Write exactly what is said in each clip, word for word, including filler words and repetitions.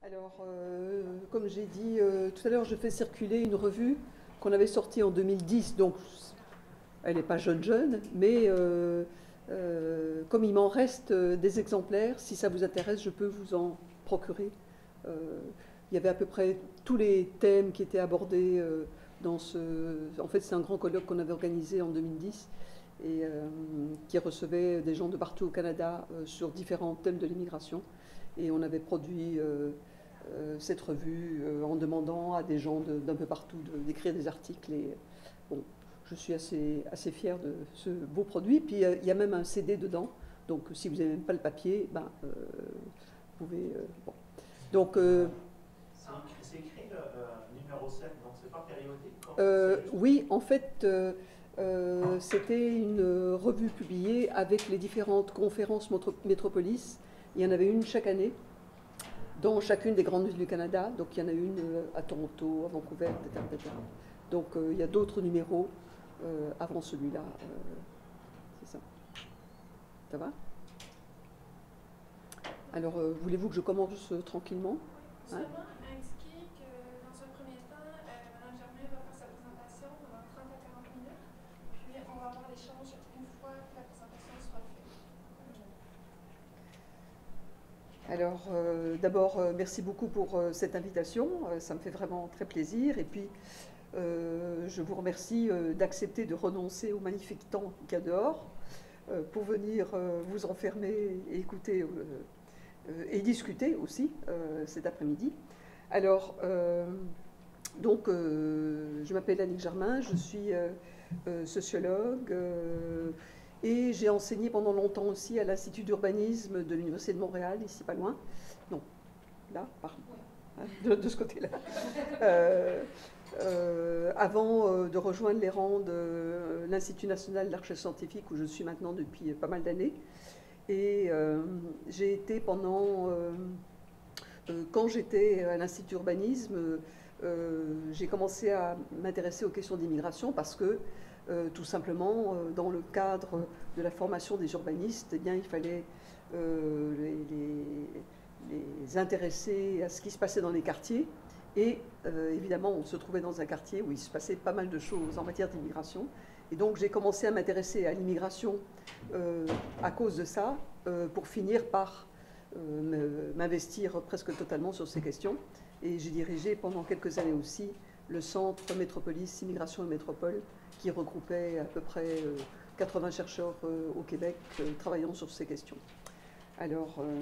Alors, euh, comme j'ai dit euh, tout à l'heure, je fais circuler une revue qu'on avait sortie en deux mille dix, donc elle n'est pas jeune jeune, mais euh, euh, comme il m'en reste euh, des exemplaires, si ça vous intéresse, je peux vous en procurer. Euh, il y avait à peu près tous les thèmes qui étaient abordés euh, dans ce... En fait, c'est un grand colloque qu'on avait organisé en deux mille dix et euh, qui recevait des gens de partout au Canada euh, sur différents thèmes de l'immigration. Et on avait produit euh, euh, cette revue euh, en demandant à des gens d'un peu partout d'écrire des articles. Et bon, je suis assez, assez fière de ce beau produit. Puis il y a même un C D dedans. Donc si vous n'avez même pas le papier, ben, euh, vous pouvez... Euh, bon. Donc... Euh, c'est écrit le euh, numéro sept, donc c'est pas périodique euh, Oui, en fait, euh, euh, c'était une revue publiée avec les différentes conférences métropolis. Il y en avait une chaque année, dans chacune des grandes villes du Canada. Donc il y en a une à Toronto, à Vancouver, et cetera et cetera. Donc euh, il y a d'autres numéros euh, avant celui-là. Euh, c'est ça. Ça va? Alors, euh, voulez-vous que je commence euh, tranquillement? Hein? Seulement indiquer que dans un premier temps, euh, Mme Germain va faire sa présentation pendant trente à quarante minutes, puis on va avoir l'échange une fois que la présentation sera faite. Alors, euh, d'abord, euh, merci beaucoup pour euh, cette invitation. Euh, ça me fait vraiment très plaisir. Et puis, euh, je vous remercie euh, d'accepter de renoncer au magnifique temps qu'il y a dehors euh, pour venir euh, vous enfermer et écouter euh, euh, et discuter aussi euh, cet après-midi. Alors, euh, donc, euh, je m'appelle Annick Germain, je suis euh, euh, sociologue. Euh, Et j'ai enseigné pendant longtemps aussi à l'Institut d'urbanisme de l'Université de Montréal, ici pas loin. Non, là, par, hein, de, de ce côté-là. Euh, euh, avant euh, de rejoindre les rangs de euh, l'Institut national de la recherche scientifique, où je suis maintenant depuis pas mal d'années. Et euh, j'ai été pendant... Euh, euh, quand j'étais à l'Institut d'urbanisme, euh, j'ai commencé à m'intéresser aux questions d'immigration parce que Euh, tout simplement, euh, dans le cadre de la formation des urbanistes, eh bien, il fallait euh, les, les, les intéresser à ce qui se passait dans les quartiers. Et euh, évidemment, on se trouvait dans un quartier où il se passait pas mal de choses en matière d'immigration. Et donc, j'ai commencé à m'intéresser à l'immigration euh, à cause de ça, euh, pour finir par euh, m'investir presque totalement sur ces questions. Et j'ai dirigé pendant quelques années aussi le centre Métropolis, Immigration et Métropole, qui regroupait à peu près euh, quatre-vingts chercheurs euh, au Québec euh, travaillant sur ces questions. Alors, euh,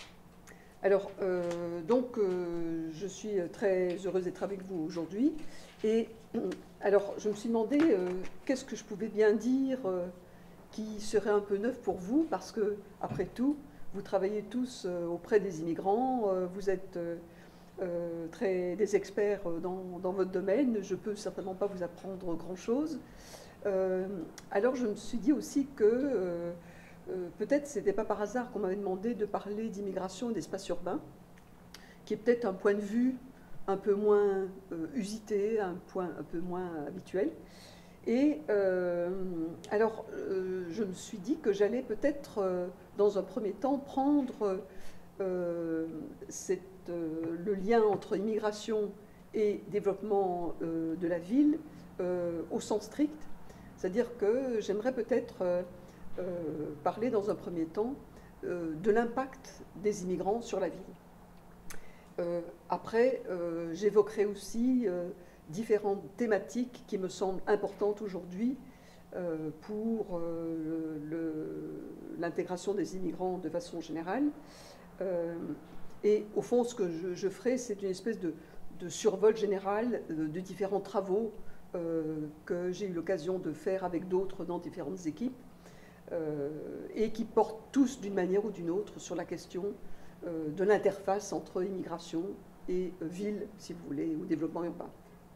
alors euh, donc, euh, je suis très heureuse d'être avec vous aujourd'hui. Et alors, je me suis demandé euh, qu'est-ce que je pouvais bien dire euh, qui serait un peu neuf pour vous, parce que, après tout, vous travaillez tous euh, auprès des immigrants, euh, vous êtes... Euh, Euh, très, des experts dans, dans votre domaine. Je ne peux certainement pas vous apprendre grand-chose. Euh, alors je me suis dit aussi que euh, euh, peut-être ce n'était pas par hasard qu'on m'avait demandé de parler d'immigration et d'espace urbain, qui est peut-être un point de vue un peu moins euh, usité, un point un peu moins habituel. Et euh, alors euh, je me suis dit que j'allais peut-être, euh, dans un premier temps, prendre euh, cette le lien entre immigration et développement euh, de la ville euh, au sens strict. C'est-à-dire que j'aimerais peut-être euh, parler dans un premier temps euh, de l'impact des immigrants sur la ville. Euh, après, euh, j'évoquerai aussi euh, différentes thématiques qui me semblent importantes aujourd'hui euh, pour euh, l'intégration des immigrants de façon générale. Euh, Et au fond, ce que je, je ferai, c'est une espèce de, de survol général de, de différents travaux euh, que j'ai eu l'occasion de faire avec d'autres dans différentes équipes euh, et qui portent tous d'une manière ou d'une autre sur la question euh, de l'interface entre immigration et euh, ville, si vous voulez, ou développement urbain.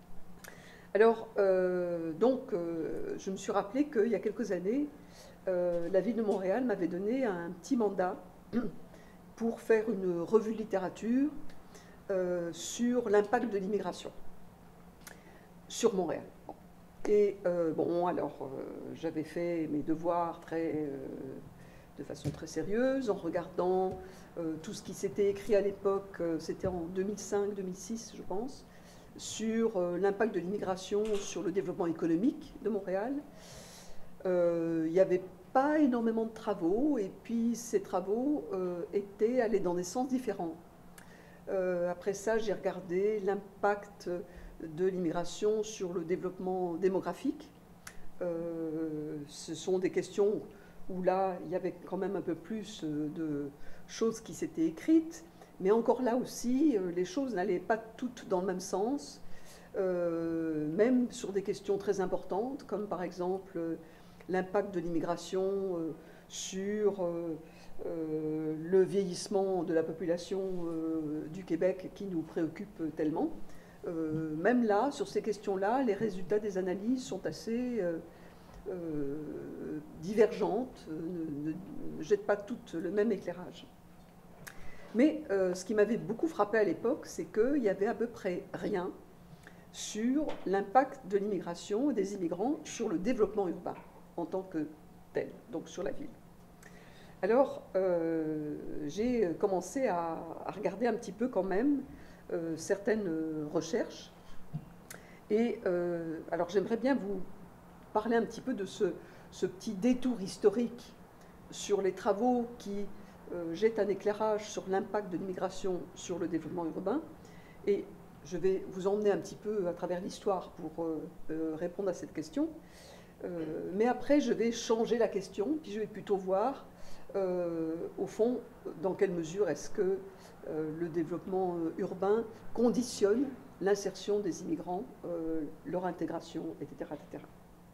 Alors, euh, donc, euh, je me suis rappelé qu'il y a quelques années, euh, la ville de Montréal m'avait donné un petit mandat pour faire une revue de littérature euh, sur l'impact de l'immigration sur Montréal. Bon. Et euh, bon, alors, euh, j'avais fait mes devoirs très, euh, de façon très sérieuse, en regardant euh, tout ce qui s'était écrit à l'époque, euh, c'était en deux mille cinq deux mille six, je pense, sur euh, l'impact de l'immigration sur le développement économique de Montréal. Euh, il n'y avait pas énormément de travaux, et puis ces travaux euh, étaient allés dans des sens différents. Euh, après ça, j'ai regardé l'impact de l'immigration sur le développement démographique. Euh, ce sont des questions où là, il y avait quand même un peu plus de choses qui s'étaient écrites, mais encore là aussi, les choses n'allaient pas toutes dans le même sens, euh, même sur des questions très importantes, comme par exemple l'impact de l'immigration euh, sur euh, euh, le vieillissement de la population euh, du Québec qui nous préoccupe tellement. Euh, même là, sur ces questions-là, les résultats des analyses sont assez euh, euh, divergentes, ne, ne, ne jettent pas toutes le même éclairage. Mais euh, ce qui m'avait beaucoup frappé à l'époque, c'est qu'il n'y avait à peu près rien sur l'impact de l'immigration et des immigrants sur le développement urbain en tant que tel, donc sur la ville. Alors, euh, j'ai commencé à, à regarder un petit peu quand même euh, certaines recherches. Et euh, alors, j'aimerais bien vous parler un petit peu de ce, ce petit détour historique sur les travaux qui euh, jettent un éclairage sur l'impact de l'immigration sur le développement urbain. Et je vais vous emmener un petit peu à travers l'histoire pour euh, euh, répondre à cette question. Euh, mais après, je vais changer la question, puis je vais plutôt voir, euh, au fond, dans quelle mesure est-ce que euh, le développement urbain conditionne l'insertion des immigrants, euh, leur intégration, et cetera, et cetera.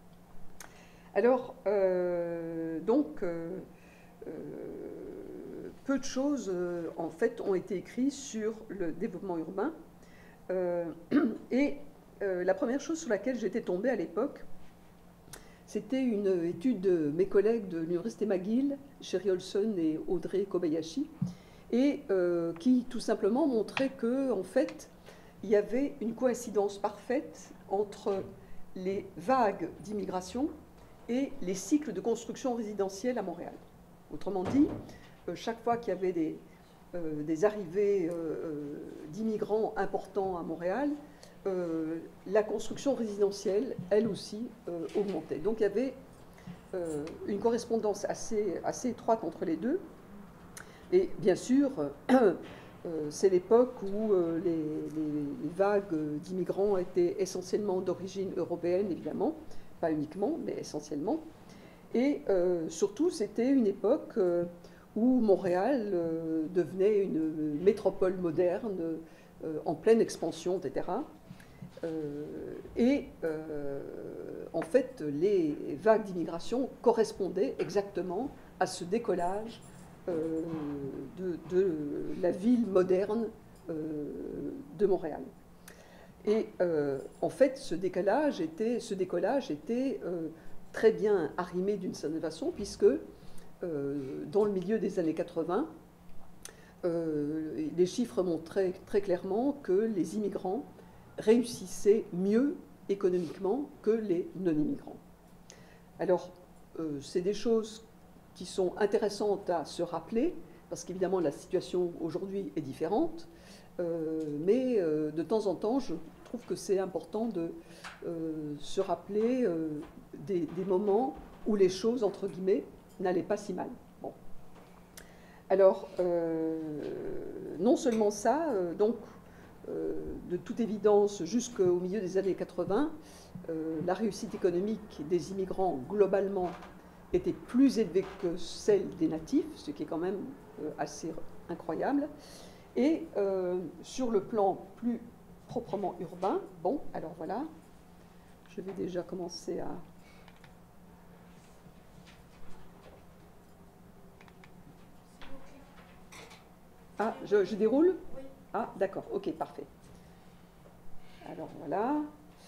Alors, euh, donc, euh, euh, peu de choses, euh, en fait, ont été écrites sur le développement urbain. Euh, et euh, la première chose sur laquelle j'étais tombée à l'époque, c'était une étude de mes collègues de l'Université McGill, Sherry Olson et Audrey Kobayashi, et euh, qui tout simplement montrait que, en fait, il y avait une coïncidence parfaite entre les vagues d'immigration et les cycles de construction résidentielle à Montréal. Autrement dit, euh, chaque fois qu'il y avait des, euh, des arrivées euh, d'immigrants importants à Montréal, Euh, la construction résidentielle, elle aussi, euh, augmentait. Donc il y avait euh, une correspondance assez, assez étroite entre les deux. Et bien sûr, euh, c'est l'époque où euh, les, les, les vagues d'immigrants étaient essentiellement d'origine européenne, évidemment, pas uniquement, mais essentiellement. Et euh, surtout, c'était une époque euh, où Montréal euh, devenait une métropole moderne, euh, en pleine expansion, et cetera. Euh, et euh, en fait, les vagues d'immigration correspondaient exactement à ce décollage euh, de, de la ville moderne euh, de Montréal. Et euh, en fait, ce décollage était, ce décollage était euh, très bien arrimé d'une certaine façon, puisque euh, dans le milieu des années quatre-vingts, euh, les chiffres montraient très clairement que les immigrants réussissaient mieux économiquement que les non-immigrants. Alors, euh, c'est des choses qui sont intéressantes à se rappeler, parce qu'évidemment la situation aujourd'hui est différente, euh, mais euh, de temps en temps, je trouve que c'est important de euh, se rappeler euh, des, des moments où les choses, entre guillemets, n'allaient pas si mal. Bon. Alors, euh, non seulement ça, euh, donc, Euh, de toute évidence, jusqu'au milieu des années quatre-vingts, euh, la réussite économique des immigrants, globalement, était plus élevée que celle des natifs, ce qui est quand même euh, assez incroyable. Et euh, sur le plan plus proprement urbain, bon, alors voilà, je vais déjà commencer à... Ah, je, je déroule ? Oui. Ah, d'accord, ok, parfait. Alors voilà.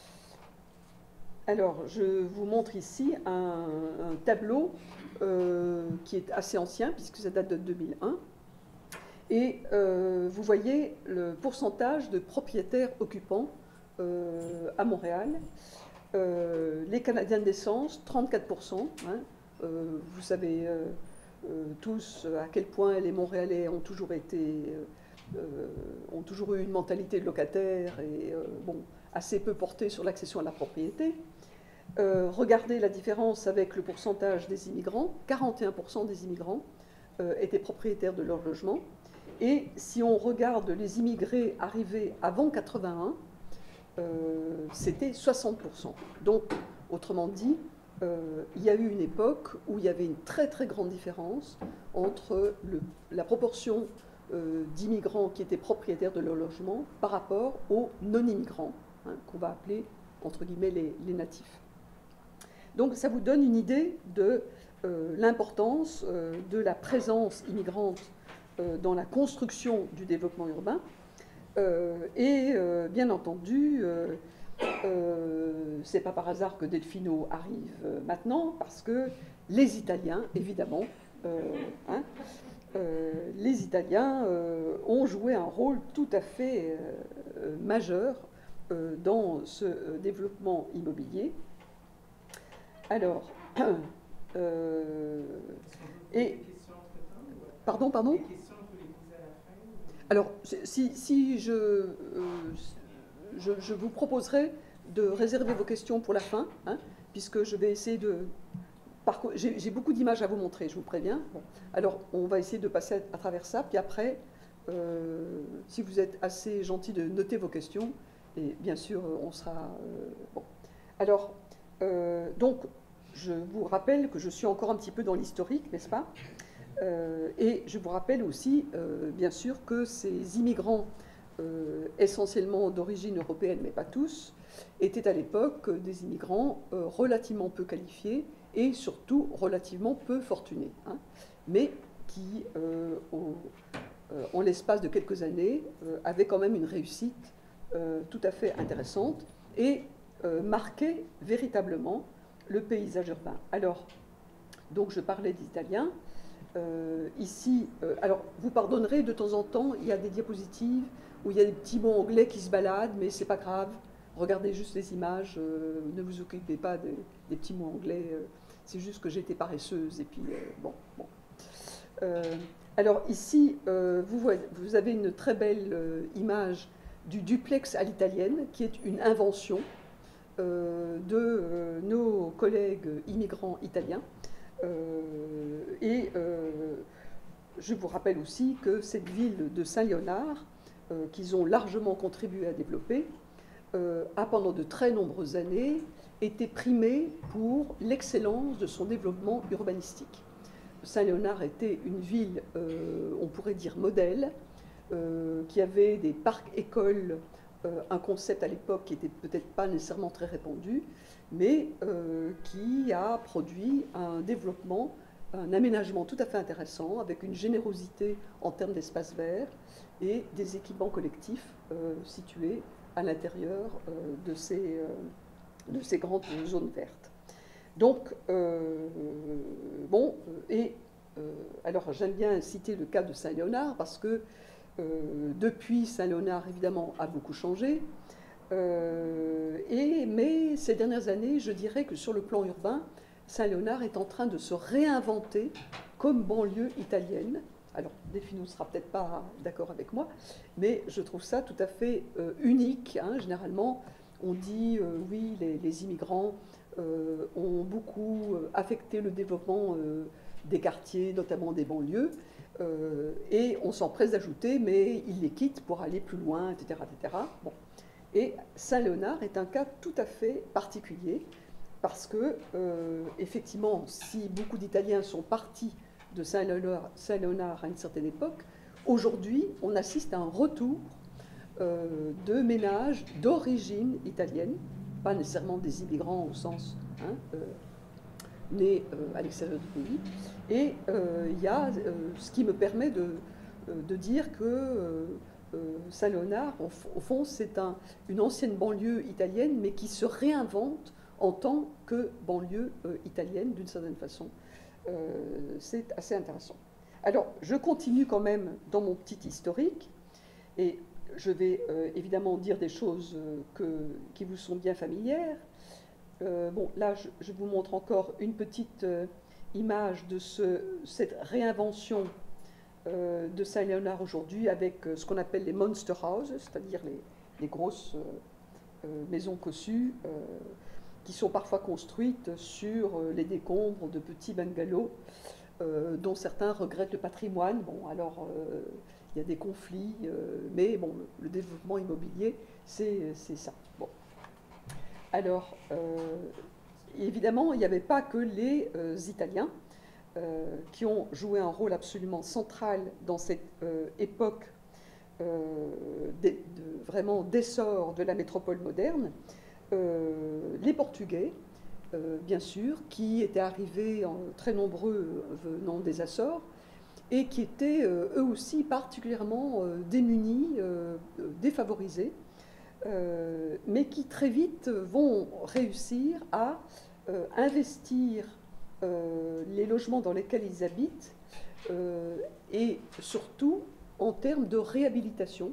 Alors, je vous montre ici un, un tableau euh, qui est assez ancien, puisque ça date de deux mille un. Et euh, vous voyez le pourcentage de propriétaires occupants euh, à Montréal. Euh, les Canadiens de naissance, trente-quatre pour cent. Hein, euh, vous savez, euh, euh, tous à quel point les Montréalais ont toujours été, euh, ont toujours eu une mentalité de locataire et euh, bon, assez peu portée sur l'accession à la propriété. Euh, regardez la différence avec le pourcentage des immigrants. quarante et un pour cent des immigrants euh, étaient propriétaires de leur logement. Et si on regarde les immigrés arrivés avant quatre-vingt-un, euh, c'était soixante pour cent. Donc, autrement dit, euh, il y a eu une époque où il y avait une très très grande différence entre le, la proportion euh, d'immigrants qui étaient propriétaires de leur logement par rapport aux non-immigrants, hein, qu'on va appeler entre guillemets les, les natifs. Donc ça vous donne une idée de euh, l'importance euh, de la présence immigrante euh, dans la construction du développement urbain. Euh, et euh, bien entendu, euh, euh, c'est pas par hasard que Delfino arrive euh, maintenant, parce que les Italiens, évidemment, euh, hein, euh, les Italiens euh, ont joué un rôle tout à fait euh, majeur euh, dans ce euh, développement immobilier. Alors, euh, et pardon, pardon. Alors, si, si je, euh, je, je vous proposerai de réserver vos questions pour la fin, hein, puisque je vais essayer de... J'ai beaucoup d'images à vous montrer, je vous préviens. Bon. Alors, on va essayer de passer à travers ça, puis après, euh, si vous êtes assez gentil de noter vos questions, et bien sûr, on sera... Euh, bon. Alors, euh, donc, je vous rappelle que je suis encore un petit peu dans l'historique, n'est-ce pas ? Euh, et je vous rappelle aussi, euh, bien sûr, que ces immigrants, euh, essentiellement d'origine européenne, mais pas tous, étaient à l'époque des immigrants euh, relativement peu qualifiés et surtout relativement peu fortunés, hein, mais qui, euh, au, euh, en l'espace de quelques années, euh, avaient quand même une réussite euh, tout à fait intéressante et euh, marquaient véritablement le paysage urbain. Alors, donc je parlais d'Italiens. Euh, ici, euh, alors vous pardonnerez, de temps en temps, il y a des diapositives où il y a des petits mots anglais qui se baladent, mais c'est pas grave. Regardez juste les images, euh, ne vous occupez pas des, des petits mots anglais. Euh, c'est juste que j'étais paresseuse et puis euh, bon. bon. Euh, alors ici, euh, vous, voyez, vous avez une très belle euh, image du duplex à l'italienne, qui est une invention euh, de euh, nos collègues immigrants italiens. Euh, et euh, je vous rappelle aussi que cette ville de Saint-Léonard, euh, qu'ils ont largement contribué à développer, euh, a pendant de très nombreuses années été primée pour l'excellence de son développement urbanistique. Saint-Léonard était une ville, euh, on pourrait dire modèle, euh, qui avait des parcs-écoles, euh, un concept à l'époque qui n'était peut-être pas nécessairement très répandu, mais euh, qui a produit un développement, un aménagement tout à fait intéressant, avec une générosité en termes d'espace vert et des équipements collectifs euh, situés à l'intérieur euh, de, ces, euh, de ces grandes zones vertes. Donc, euh, bon, et euh, alors j'aime bien citer le cas de Saint-Léonard, parce que euh, depuis, Saint-Léonard, évidemment, a beaucoup changé. Euh, et, mais ces dernières années, je dirais que sur le plan urbain, Saint-Léonard est en train de se réinventer comme banlieue italienne. Alors, Delfino ne sera peut-être pas d'accord avec moi, mais je trouve ça tout à fait euh, unique. Hein. Généralement, on dit, euh, oui, les, les immigrants euh, ont beaucoup affecté le développement euh, des quartiers, notamment des banlieues, euh, et on s'empresse d'ajouter, mais ils les quittent pour aller plus loin, et cetera, et cetera. Bon. Et Saint-Léonard est un cas tout à fait particulier, parce que, euh, effectivement, si beaucoup d'Italiens sont partis de Saint-Léonard, Saint-Léonard à une certaine époque, aujourd'hui, on assiste à un retour euh, de ménages d'origine italienne, pas nécessairement des immigrants au sens hein, euh, nés euh, à l'extérieur du pays. Et euh, il y a euh, ce qui me permet de, euh, de dire que euh, euh, Saint-Léonard, au, au fond, c'est un, une ancienne banlieue italienne, mais qui se réinvente en tant que banlieue euh, italienne, d'une certaine façon. Euh, c'est assez intéressant. Alors, je continue quand même dans mon petit historique, et je vais euh, évidemment dire des choses euh, que, qui vous sont bien familières. Euh, bon, là, je, je vous montre encore une petite euh, image de ce, cette réinvention euh, de Saint-Léonard aujourd'hui avec euh, ce qu'on appelle les monster houses, c'est-à-dire les, les grosses euh, euh, maisons cossues euh, qui sont parfois construites sur euh, les décombres de petits bungalows euh, dont certains regrettent le patrimoine. Bon, alors euh, il y a des conflits, euh, mais bon, le, le développement immobilier, c'est ça. Bon. Alors, euh, évidemment, il n'y avait pas que les euh, Italiens euh, qui ont joué un rôle absolument central dans cette euh, époque euh, de, de, vraiment d'essor de la métropole moderne. Euh, les Portugais, euh, bien sûr, qui étaient arrivés en, très nombreux venant des Açores et qui étaient euh, eux aussi particulièrement euh, démunis, euh, défavorisés. Euh, mais qui très vite vont réussir à euh, investir euh, les logements dans lesquels ils habitent euh, et surtout en termes de réhabilitation,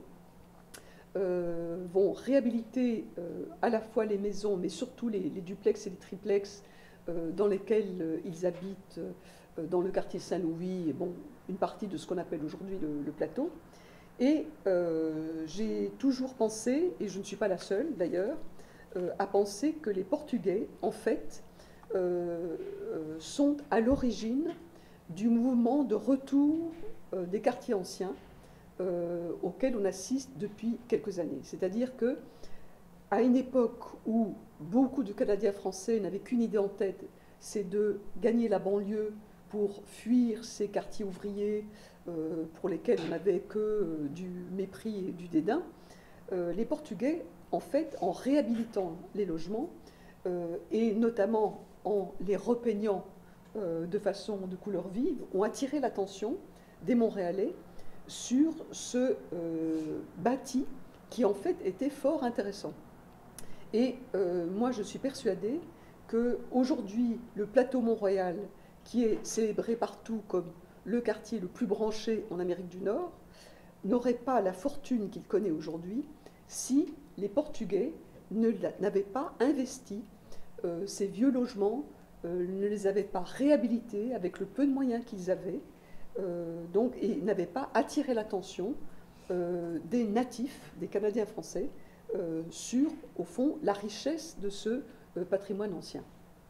euh, vont réhabiliter euh, à la fois les maisons mais surtout les, les duplex et les triplex euh, dans lesquels euh, ils habitent euh, dans le quartier Saint-Louis et bon, une partie de ce qu'on appelle aujourd'hui le, le plateau. Et euh, j'ai toujours pensé, et je ne suis pas la seule d'ailleurs, euh, à penser que les Portugais, en fait, euh, euh, sont à l'origine du mouvement de retour euh, des quartiers anciens euh, auquel on assiste depuis quelques années. C'est-à-dire que, à une époque où beaucoup de Canadiens français n'avaient qu'une idée en tête, c'est de gagner la banlieue pour fuir ces quartiers ouvriers euh, pour lesquels on n'avait que euh, du mépris et du dédain, euh, les Portugais, en fait, en réhabilitant les logements, euh, et notamment en les repeignant euh, de façon de couleur vive, ont attiré l'attention des Montréalais sur ce euh, bâti qui, en fait, était fort intéressant. Et euh, moi, je suis persuadée qu'aujourd'hui, le plateau Mont-Royal, qui est célébré partout comme le quartier le plus branché en Amérique du Nord, n'aurait pas la fortune qu'il connaît aujourd'hui si les Portugais n'avaient pas investi euh, ces vieux logements, euh, ne les avaient pas réhabilités avec le peu de moyens qu'ils avaient, euh, donc, et n'avaient pas attiré l'attention euh, des natifs, des Canadiens français, euh, sur, au fond, la richesse de ce euh, patrimoine ancien.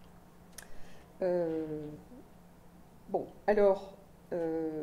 Euh, Bon, alors, euh,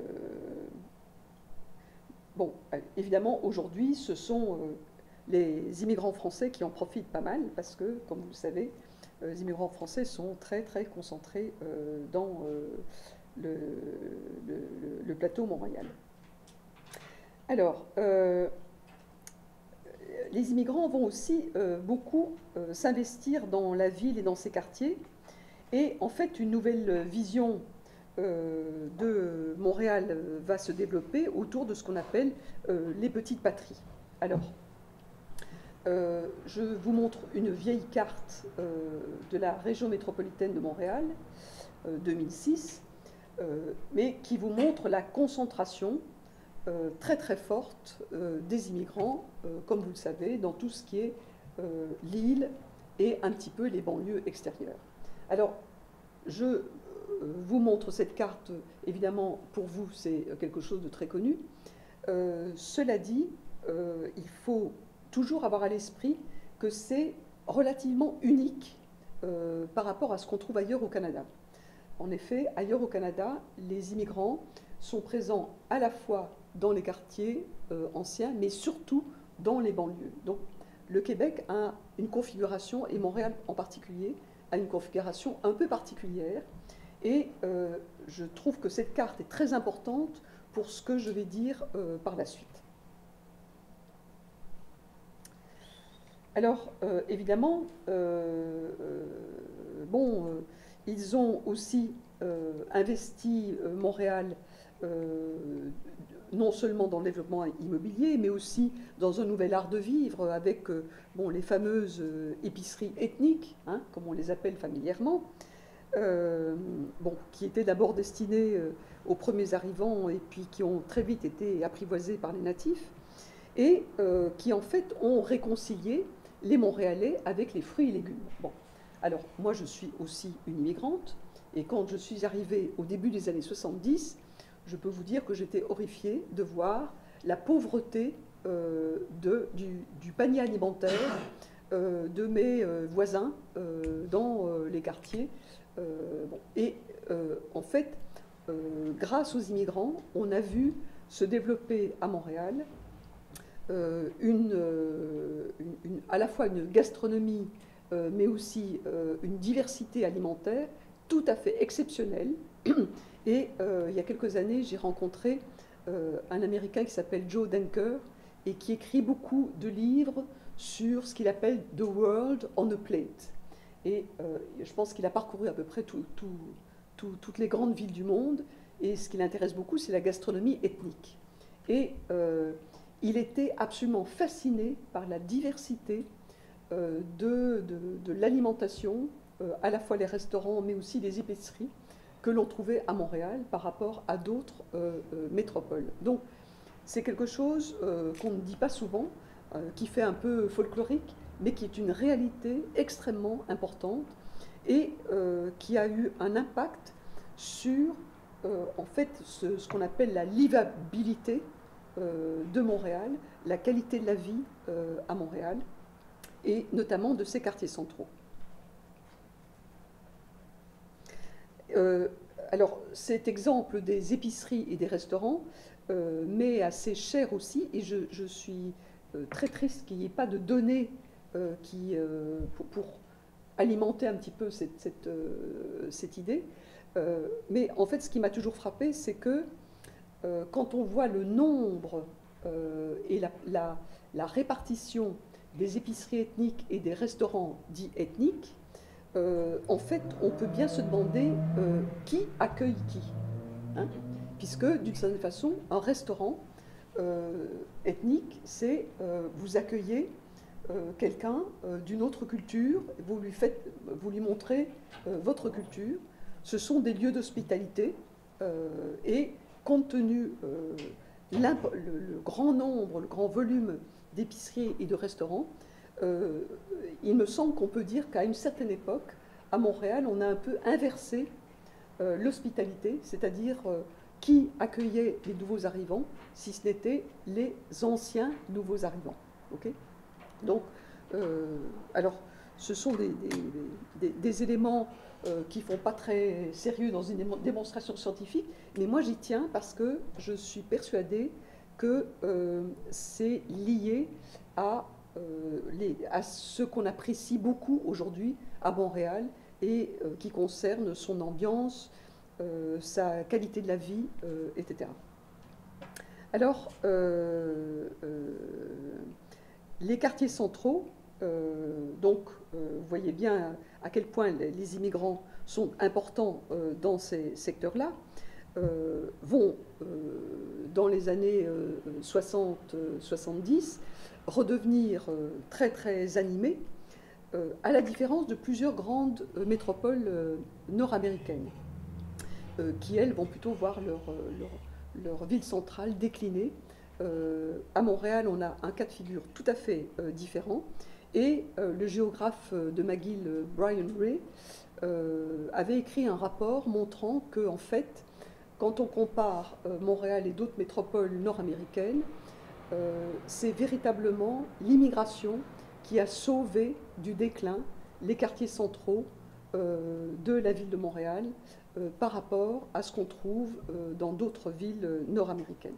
bon, évidemment, aujourd'hui, ce sont euh, les immigrants français qui en profitent pas mal, parce que, comme vous le savez, euh, les immigrants français sont très, très concentrés euh, dans euh, le, le, le plateau Mont-Royal. Alors, euh, les immigrants vont aussi euh, beaucoup euh, s'investir dans la ville et dans ses quartiers, et en fait, une nouvelle vision Euh, de Montréal euh, va se développer autour de ce qu'on appelle euh, les petites patries. Alors, euh, je vous montre une vieille carte euh, de la région métropolitaine de Montréal, euh, deux mille six, euh, mais qui vous montre la concentration euh, très très forte euh, des immigrants, euh, comme vous le savez, dans tout ce qui est euh, l'île et un petit peu les banlieues extérieures. Alors, je vous montre cette carte, évidemment, pour vous, c'est quelque chose de très connu. Euh, cela dit, euh, il faut toujours avoir à l'esprit que c'est relativement unique euh, par rapport à ce qu'on trouve ailleurs au Canada. En effet, ailleurs au Canada, les immigrants sont présents à la fois dans les quartiers euh, anciens, mais surtout dans les banlieues. Donc, le Québec a une configuration, et Montréal en particulier, a une configuration un peu particulière. Et euh, je trouve que cette carte est très importante pour ce que je vais dire euh, par la suite. Alors, euh, évidemment, euh, euh, bon, euh, ils ont aussi euh, investi euh, Montréal euh, non seulement dans le développement immobilier, mais aussi dans un nouvel art de vivre avec euh, bon, les fameuses euh, épiceries ethniques, hein, comme on les appelle familièrement. Euh, bon, qui étaient d'abord destinés euh, aux premiers arrivants et puis qui ont très vite été apprivoisés par les natifs et euh, qui en fait ont réconcilié les Montréalais avec les fruits et légumes. Bon, alors moi je suis aussi une immigrante Et quand je suis arrivée au début des années soixante-dix, je peux vous dire que j'étais horrifiée de voir la pauvreté euh, de, du, du panier alimentaire euh, de mes euh, voisins euh, dans euh, les quartiers. Euh, bon. Et euh, en fait, euh, grâce aux immigrants, on a vu se développer à Montréal euh, une, euh, une, une, à la fois une gastronomie, euh, mais aussi euh, une diversité alimentaire tout à fait exceptionnelle. Et euh, il y a quelques années, j'ai rencontré euh, un Américain qui s'appelle Joe Denker et qui écrit beaucoup de livres sur ce qu'il appelle « The World on a Plate ». Et euh, je pense qu'il a parcouru à peu près tout, tout, tout, toutes les grandes villes du monde. Et ce qui l'intéresse beaucoup, c'est la gastronomie ethnique. Et euh, il était absolument fasciné par la diversité euh, de, de, de l'alimentation, euh, à la fois les restaurants, mais aussi les épiceries, que l'on trouvait à Montréal par rapport à d'autres euh, euh, métropoles. Donc, c'est quelque chose euh, qu'on ne dit pas souvent, euh, qui fait un peu folklorique, mais qui est une réalité extrêmement importante et euh, qui a eu un impact sur, euh, en fait, ce, ce qu'on appelle la livabilité euh, de Montréal, la qualité de la vie euh, à Montréal, et notamment de ses quartiers centraux. Euh, alors, cet exemple des épiceries et des restaurants euh, m'est assez cher aussi, et je, je suis euh, très triste qu'il n'y ait pas de données euh, qui, euh, pour, pour alimenter un petit peu cette, cette, euh, cette idée. Euh, mais en fait, ce qui m'a toujours frappé, c'est que euh, quand on voit le nombre euh, et la, la, la répartition des épiceries ethniques et des restaurants dits ethniques, Euh, en fait, on peut bien se demander euh, qui accueille qui. Hein, puisque, d'une certaine façon, un restaurant euh, ethnique, c'est euh, vous accueillez euh, quelqu'un euh, d'une autre culture, vous lui, faites, vous lui montrez euh, votre culture. Ce sont des lieux d'hospitalité euh, et compte tenu euh, le, le grand nombre, le grand volume d'épiceries et de restaurants, Euh, il me semble qu'on peut dire qu'à une certaine époque, à Montréal, on a un peu inversé euh, l'hospitalité, c'est-à-dire euh, qui accueillait les nouveaux arrivants, si ce n'était les anciens nouveaux arrivants. Okay, donc, euh, alors, ce sont des, des, des, des éléments euh, qui ne font pas très sérieux dans une démonstration scientifique, mais moi j'y tiens parce que je suis persuadée que euh, c'est lié à Euh, les, à ce qu'on apprécie beaucoup aujourd'hui à Montréal et euh, qui concerne son ambiance, euh, sa qualité de la vie, euh, et cetera. Alors, euh, euh, les quartiers centraux, euh, donc euh, vous voyez bien à quel point les, les immigrants sont importants euh, dans ces secteurs-là, euh, vont euh, dans les années euh, soixante soixante-dix redevenir euh, très très animés, euh, à la différence de plusieurs grandes euh, métropoles euh, nord-américaines, euh, qui elles vont plutôt voir leur, leur, leur ville centrale décliner. Euh, à Montréal, on a un cas de figure tout à fait euh, différent, et euh, le géographe de McGill, Brian Ray, euh, avait écrit un rapport montrant que, en fait, quand on compare euh, Montréal et d'autres métropoles nord-américaines, Euh, c'est véritablement l'immigration qui a sauvé du déclin les quartiers centraux euh, de la ville de Montréal euh, par rapport à ce qu'on trouve euh, dans d'autres villes nord-américaines.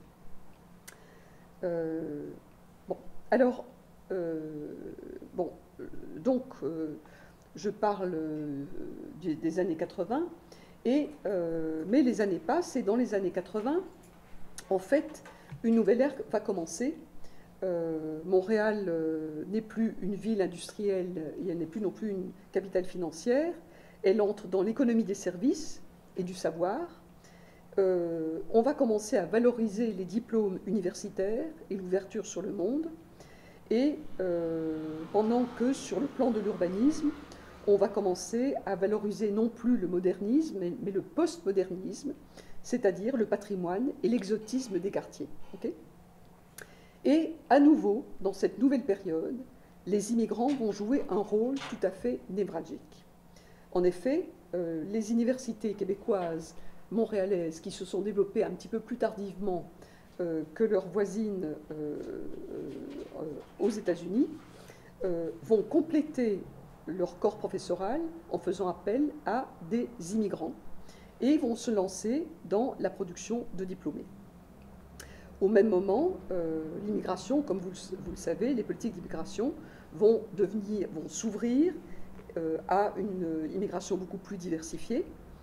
Euh, bon, alors, euh, bon, donc, euh, je parle euh, des, des années quatre-vingts, et, euh, mais les années passent, et dans les années quatre-vingts, en fait, une nouvelle ère va commencer. Euh, Montréal euh, n'est plus une ville industrielle, et elle n'est plus non plus une capitale financière. Elle entre dans l'économie des services et du savoir. Euh, on va commencer à valoriser les diplômes universitaires et l'ouverture sur le monde. Et euh, pendant que sur le plan de l'urbanisme, on va commencer à valoriser non plus le modernisme, mais, mais le postmodernisme, c'est-à-dire le patrimoine et l'exotisme des quartiers. Okay, et à nouveau, dans cette nouvelle période, les immigrants vont jouer un rôle tout à fait névralgique. En effet, euh, les universités québécoises, montréalaises, qui se sont développées un petit peu plus tardivement euh, que leurs voisines euh, euh, aux États-Unis, euh, vont compléter leur corps professoral en faisant appel à des immigrants et vont se lancer dans la production de diplômés. Au même moment, euh, l'immigration, comme vous le, vous le savez, les politiques d'immigration vont devenir, vont s'ouvrir euh, à une immigration beaucoup plus diversifiée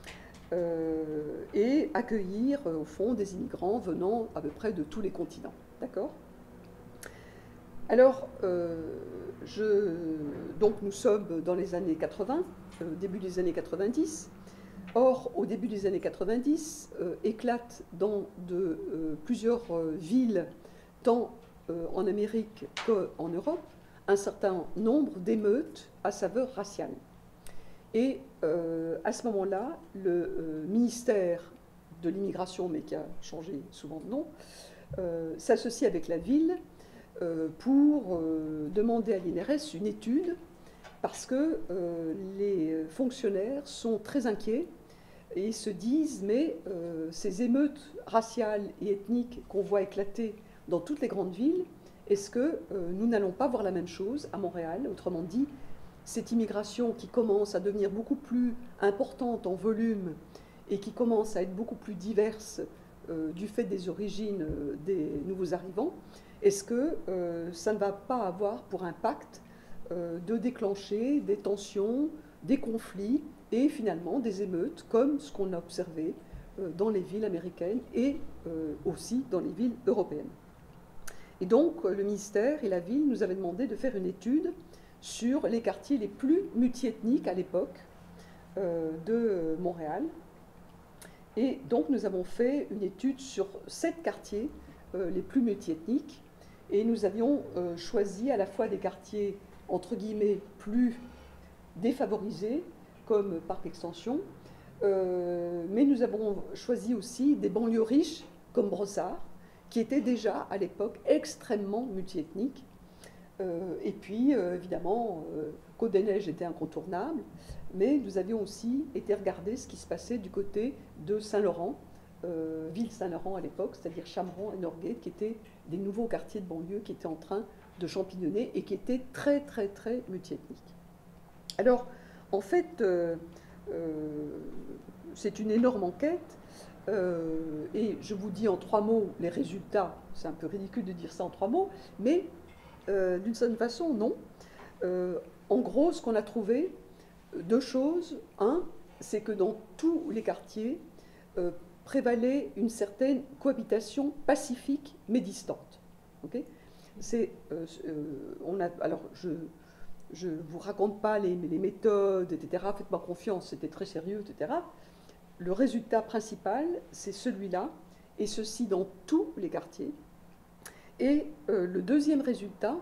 euh, et accueillir, euh, au fond, des immigrants venant à peu près de tous les continents. D'accord ? Alors, euh, je, donc nous sommes dans les années quatre-vingts, euh, début des années quatre-vingt-dix. Or, au début des années quatre-vingt-dix, euh, éclatent dans de, euh, plusieurs euh, villes, tant euh, en Amérique qu'en Europe, un certain nombre d'émeutes à saveur raciale. Et euh, à ce moment-là, le euh, ministère de l'immigration, mais qui a changé souvent de nom, euh, s'associe avec la ville euh, pour euh, demander à l'I N R S une étude, parce que euh, les fonctionnaires sont très inquiets et se disent, mais euh, ces émeutes raciales et ethniques qu'on voit éclater dans toutes les grandes villes, est-ce que euh, nous n'allons pas voir la même chose à Montréal? Autrement dit, cette immigration qui commence à devenir beaucoup plus importante en volume et qui commence à être beaucoup plus diverse euh, du fait des origines euh, des nouveaux arrivants, est-ce que euh, ça ne va pas avoir pour impact euh, de déclencher des tensions, des conflits et finalement des émeutes, comme ce qu'on a observé euh, dans les villes américaines et euh, aussi dans les villes européennes. Et donc, le ministère et la ville nous avaient demandé de faire une étude sur les quartiers les plus multiethniques à l'époque euh, de Montréal. Et donc, nous avons fait une étude sur sept quartiers euh, les plus multiethniques. Et nous avions euh, choisi à la fois des quartiers, entre guillemets, plus défavorisés, comme Parc Extension, euh, mais nous avons choisi aussi des banlieues riches, comme Brossard, qui étaient déjà à l'époque extrêmement multiethniques. Euh, et puis, euh, évidemment, euh, Côte-des-Neiges était incontournable, mais nous avions aussi été regarder ce qui se passait du côté de Saint-Laurent, euh, ville Saint-Laurent à l'époque, c'est-à-dire Chameron et Norgate, qui étaient des nouveaux quartiers de banlieue qui étaient en train de champignonner et qui étaient très, très, très multiethniques. Alors, en fait, euh, euh, c'est une énorme enquête. Euh, et je vous dis en trois mots les résultats. C'est un peu ridicule de dire ça en trois mots, mais euh, d'une certaine façon, non. Euh, en gros, ce qu'on a trouvé, deux choses. Un, c'est que dans tous les quartiers euh, prévalait une certaine cohabitation pacifique mais distante. Okay, c'est, euh, euh, on a, alors, je je ne vous raconte pas les, les méthodes, et cetera. Faites-moi confiance, c'était très sérieux, et cetera. Le résultat principal, c'est celui-là, et ceci dans tous les quartiers. Et euh, le deuxième résultat,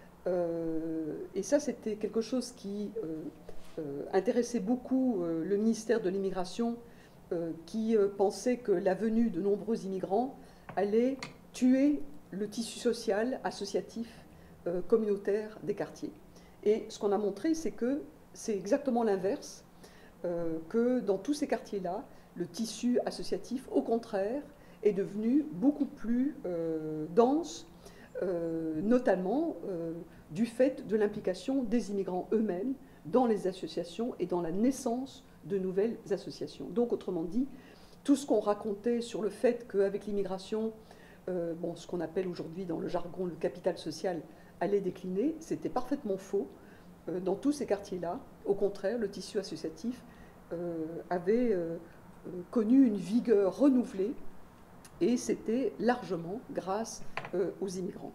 euh, et ça c'était quelque chose qui euh, euh, intéressait beaucoup euh, le ministère de l'Immigration, euh, qui euh, pensait que la venue de nombreux immigrants allait tuer le tissu social, associatif, euh, communautaire des quartiers. Et ce qu'on a montré, c'est que c'est exactement l'inverse, euh, que dans tous ces quartiers-là, le tissu associatif, au contraire, est devenu beaucoup plus euh, dense, euh, notamment euh, du fait de l'implication des immigrants eux-mêmes dans les associations et dans la naissance de nouvelles associations. Donc, autrement dit, tout ce qu'on racontait sur le fait qu'avec l'immigration, euh, bon, ce qu'on appelle aujourd'hui dans le jargon le capital social, allait décliner, c'était parfaitement faux. Euh, dans tous ces quartiers-là, au contraire, le tissu associatif euh, avait euh, connu une vigueur renouvelée, et c'était largement grâce euh, aux immigrants.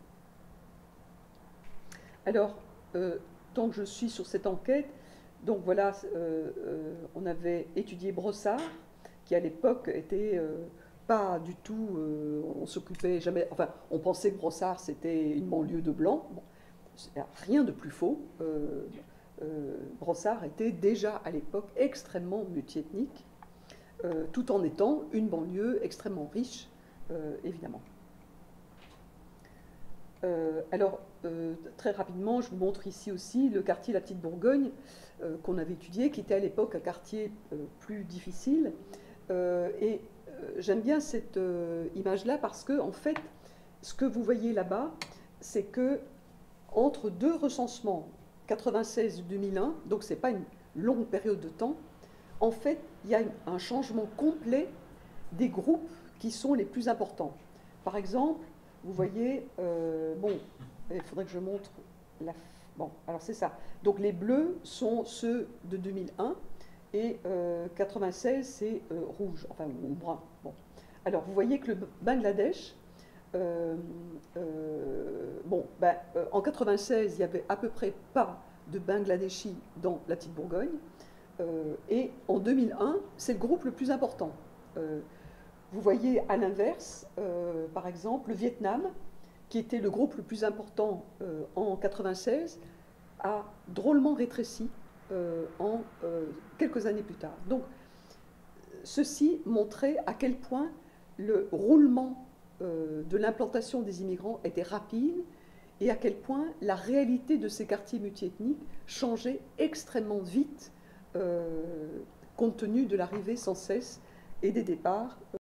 Alors, euh, tant que je suis sur cette enquête, donc voilà, euh, euh, on avait étudié Brossard, qui à l'époque était euh, pas du tout, euh, on s'occupait jamais, enfin, on pensait que Brossard c'était une banlieue de blancs. Bon, rien de plus faux. Euh, euh, Brossard était déjà à l'époque extrêmement multiethnique, euh, tout en étant une banlieue extrêmement riche, euh, évidemment. Euh, alors, euh, très rapidement, je vous montre ici aussi le quartier La Petite Bourgogne euh, qu'on avait étudié, qui était à l'époque un quartier euh, plus difficile. Euh, et euh, j'aime bien cette euh, image-là parce que, en fait, ce que vous voyez là-bas, c'est que entre deux recensements, quatre-vingt-seize et deux mille un, donc ce n'est pas une longue période de temps, en fait, il y a un changement complet des groupes qui sont les plus importants. Par exemple, vous voyez, euh, bon, il faudrait que je montre la... Bon, alors c'est ça. Donc les bleus sont ceux de deux mille un et euh, quatre-vingt-seize, c'est euh, rouge, enfin, ou brun. Bon. Alors, vous voyez que le Bangladesh, euh, euh, bon, ben, euh, en quatre-vingt-seize, il n'y avait à peu près pas de Bangladeshis dans la Petite Bourgogne. Euh, et en deux mille un, c'est le groupe le plus important. Euh, vous voyez à l'inverse, euh, par exemple, le Vietnam, qui était le groupe le plus important euh, en quatre-vingt-seize, a drôlement rétréci euh, en euh, quelques années plus tard. Donc, ceci montrait à quel point le roulement euh, de l'implantation des immigrants était rapide et à quel point la réalité de ces quartiers multiethniques changeait extrêmement vite euh, compte tenu de l'arrivée sans cesse et des départs